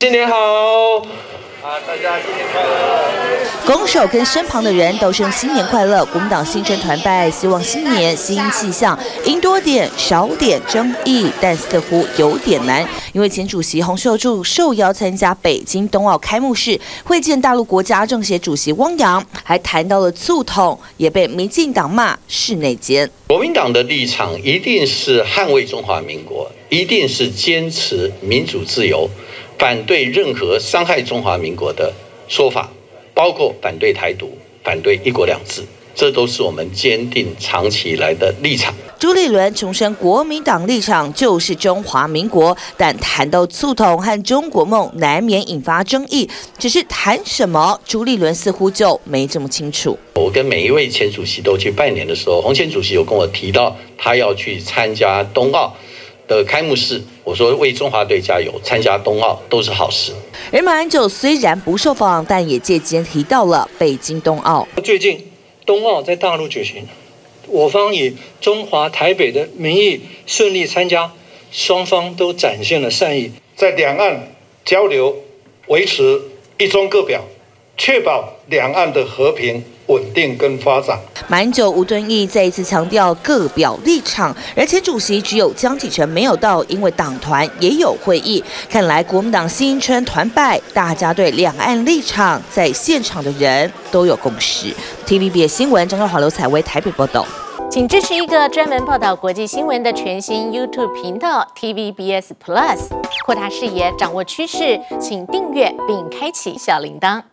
新年好！大家新年快乐！ 拱手跟身旁的人都声新年快乐。国民党新春团拜，希望新年新气象，赢多点少点争议，但似乎有点难，因为前主席洪秀柱受邀参加北京冬奥开幕式，会见大陆国家政协主席汪洋，还谈到了促统，也被民进党骂是内奸。 国民党的立场一定是捍卫中华民国，一定是坚持民主自由。 反对任何伤害中华民国的说法，包括反对台独、反对一国两制，这都是我们坚定长期以来的立场。 朱立伦重申国民党立场就是中华民国，但谈到促统和中国梦，难免引发争议。只是谈什么，朱立伦似乎就没这么清楚。 我跟每一位前主席都去拜年的时候，洪前主席有跟我提到，他要去参加冬奥 的开幕式，我说为中华队加油，参加冬奥都是好事。 而马英九虽然不受访，但也借机提到了北京冬奥。 最近冬奥在大陆举行，我方以中华台北的名义顺利参加，双方都展现了善意， 在两岸交流维持一中各表，确保两岸的和平 稳定跟发展。 马英九、吴敦义再一次强调各表立场，而前主席只有江启臣没有到，因为党团也有会议。看来国民党新春团拜，大家对两岸立场在现场的人都有共识。TVBS 新闻张兆华、刘采薇台北报道。 请支持一个专门报道国际新闻的全新 YouTube 频道 TVBS Plus， 扩大视野，掌握趋势，请订阅并开启小铃铛。